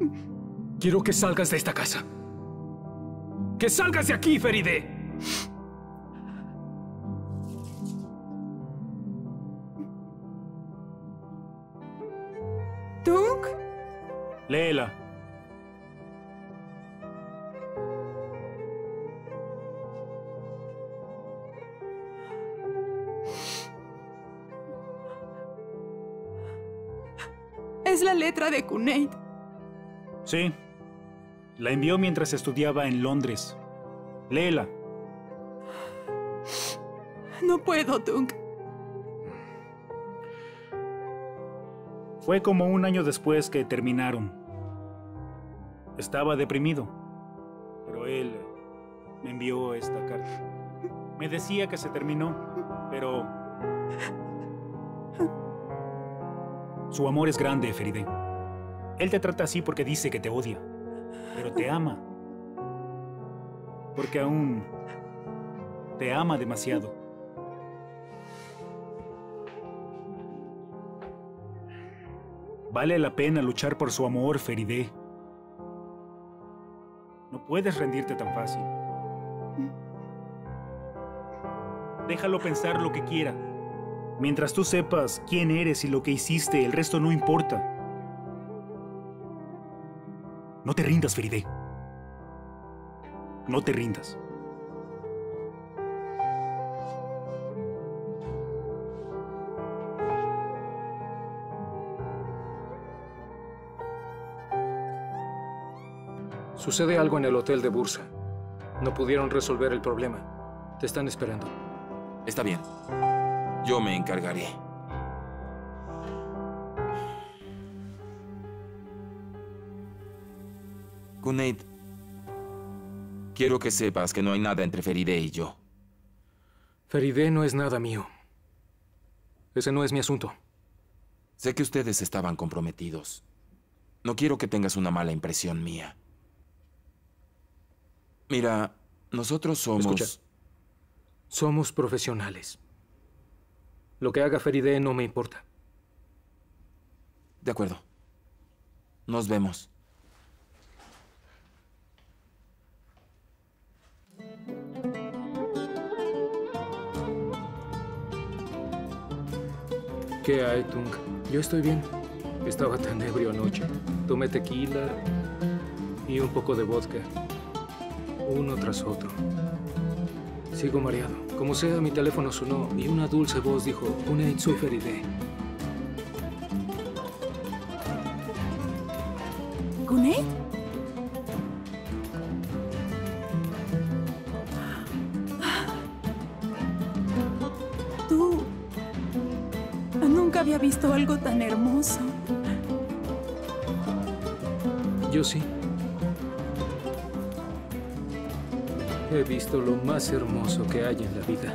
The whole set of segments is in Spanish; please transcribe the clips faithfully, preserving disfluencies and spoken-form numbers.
Quiero que salgas de esta casa. ¡Que salgas de aquí, Feride! ¿Tunk? Léela. Es la letra de Kuneid. Sí. La envió mientras estudiaba en Londres. Léela. No puedo, Tunk. Fue como un año después que terminaron. Estaba deprimido, pero él me envió esta carta. Me decía que se terminó, pero su amor es grande, Feride. Él te trata así porque dice que te odia, pero te ama. Porque aún te ama demasiado. Vale la pena luchar por su amor, Feride. No puedes rendirte tan fácil. Déjalo pensar lo que quiera. Mientras tú sepas quién eres y lo que hiciste, el resto no importa. No te rindas, Feride. No te rindas. Sucede algo en el hotel de Bursa. No pudieron resolver el problema. Te están esperando. Está bien. Yo me encargaré. Kuneid, quiero que sepas que no hay nada entre Feride y yo. Feride no es nada mío. Ese no es mi asunto. Sé que ustedes estaban comprometidos. No quiero que tengas una mala impresión mía. Mira, nosotros somos... Escucha. Somos profesionales. Lo que haga Feride no me importa. De acuerdo. Nos vemos. ¿Qué hay, Tunk? Yo estoy bien. Estaba tan ebrio anoche. Tomé tequila y un poco de vodka. Uno tras otro. Sigo mareado. Como sea, mi teléfono sonó y una dulce voz dijo: Kuneid, soy Feride. ¿Kuneid? Tú... Nunca había visto algo tan hermoso. Yo sí. He visto lo más hermoso que hay en la vida.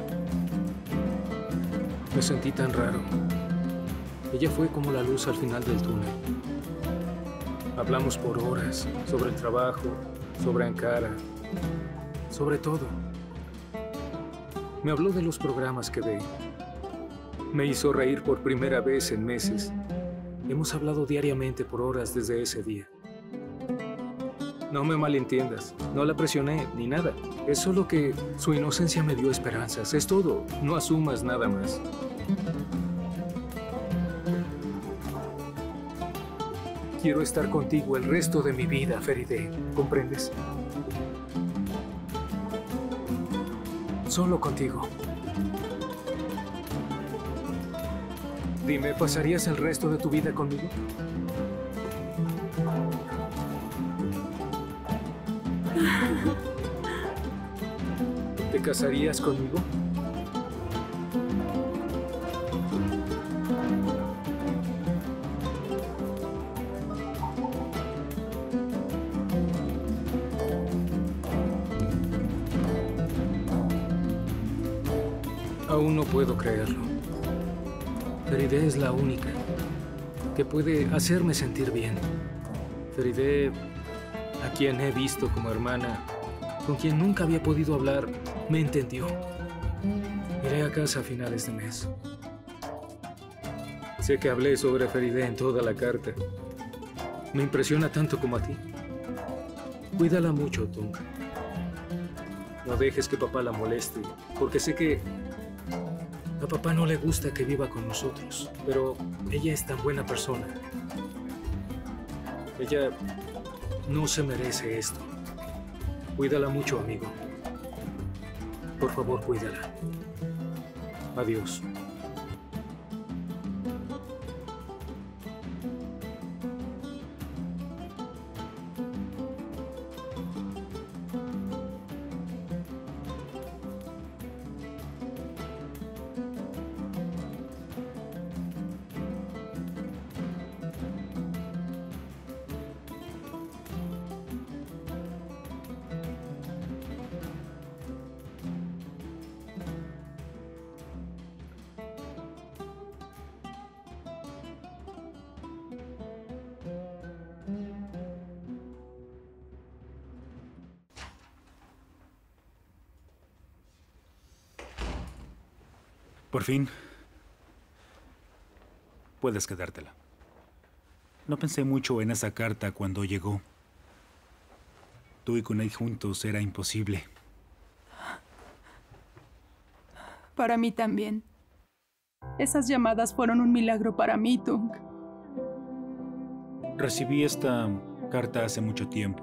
Me sentí tan raro. Ella fue como la luz al final del túnel. Hablamos por horas sobre el trabajo, sobre Ankara, sobre todo. Me habló de los programas que ve. Me hizo reír por primera vez en meses. Hemos hablado diariamente por horas desde ese día. No me malentiendas, no la presioné ni nada. Es solo que su inocencia me dio esperanzas, es todo. No asumas nada más. Quiero estar contigo el resto de mi vida, Feride. ¿Comprendes? Solo contigo. Dime, ¿pasarías el resto de tu vida conmigo? ¿Te casarías conmigo? Aún no puedo creerlo. Feride es la única que puede hacerme sentir bien. Feride, a quien he visto como hermana, con quien nunca había podido hablar, me entendió. Iré a casa a finales de mes. Sé que hablé sobre Feride en toda la carta. Me impresiona tanto como a ti. Cuídala mucho, Tung. No dejes que papá la moleste, porque sé que a papá no le gusta que viva con nosotros, pero ella es tan buena persona. Ella no se merece esto. Cuídala mucho, amigo. Por favor, cuídala. Adiós. Por fin, puedes quedártela. No pensé mucho en esa carta cuando llegó. Tú y Kunai juntos era imposible. Para mí también. Esas llamadas fueron un milagro para mí, Tung. Recibí esta carta hace mucho tiempo.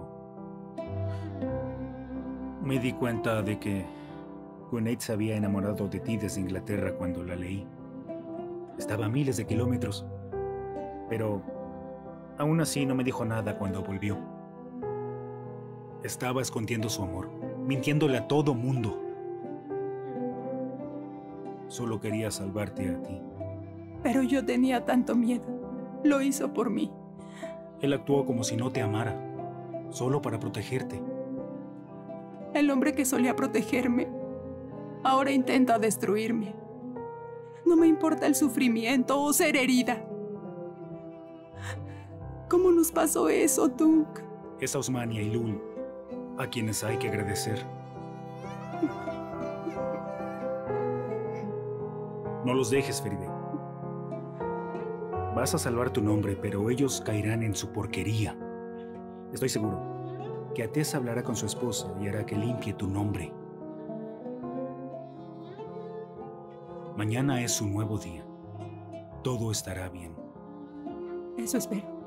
Me di cuenta de que Kunai se había enamorado de ti desde Inglaterra cuando la leí. Estaba a miles de kilómetros, pero aún así no me dijo nada cuando volvió. Estaba escondiendo su amor, mintiéndole a todo mundo. Solo quería salvarte a ti. Pero yo tenía tanto miedo. Lo hizo por mí. Él actuó como si no te amara, solo para protegerte. El hombre que solía protegerme ahora intenta destruirme. No me importa el sufrimiento o ser herida. ¿Cómo nos pasó eso, Tung? Es a Osmania y Lul a quienes hay que agradecer. No los dejes, Feride. Vas a salvar tu nombre, pero ellos caerán en su porquería. Estoy seguro que Ateza hablará con su esposa y hará que limpie tu nombre. Mañana es un nuevo día. Todo estará bien. Eso espero.